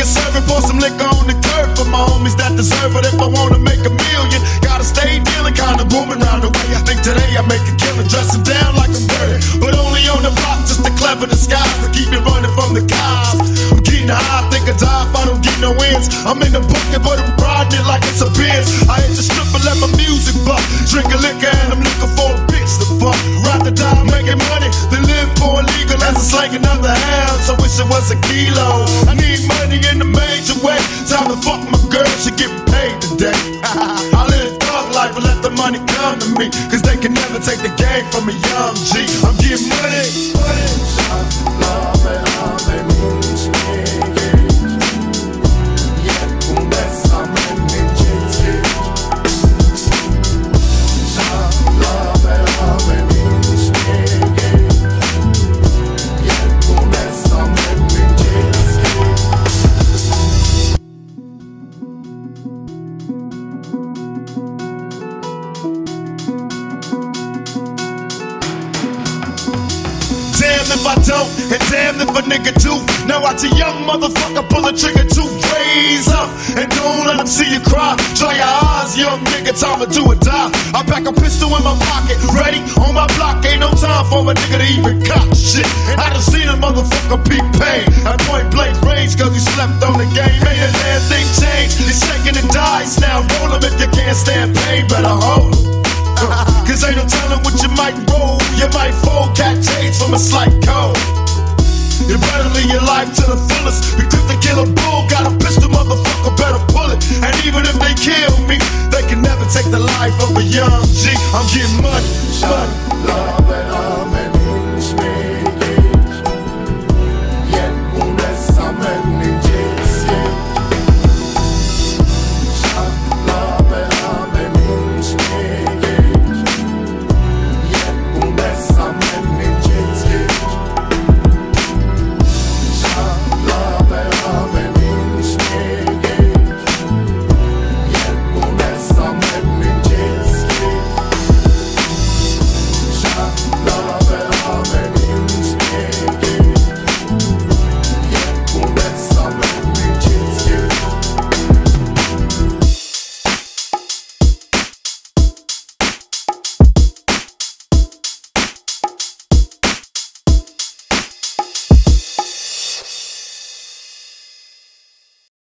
can serve it, pour some liquor on the curb for my homies that deserve it. If I wanna make a million, gotta stay dealing, kinda booming round the way. I think today I make a killing, dressing down like I'm dirty, but only on the block just to clever disguise to keep me running from the cops. I'm getting high, I think I die if I don't get no wins. I'm in the bucket, but I'm riding it like it's a Benz. I hit the strip and let my music buck, drink a liquor and I'm looking for a bitch to fuck. Ride the die, making money, then live for illegal as I slang another hound. So wish it was a kilo. I need money in a major way. Time to fuck my girl, she get paid today. I live a thug life and let the money come to me, cause they can never take the game from a young G. I'm getting money. If I don't, and damn if a nigga do. Now watch a young motherfucker pull a trigger to raise up, and don't let him see you cry. Dry your eyes, young nigga, time to do or die. I pack a pistol in my pocket, ready on my block. Ain't no time for a nigga to even cop shit. I done seen a motherfucker be paid at point blank range, cause he slept on the game. Made a damn thing change. He's shaking the dice now. Roll him if you can't stand pain, better hold him. Cause ain't no telling what you might roll. You might fold, cat change from a slight cold. You better live your life to the fullest. Be quick to kill a bull, got a pistol, motherfucker, better pull it. And even if they kill me, they can never take the life of a young G. I'm getting money.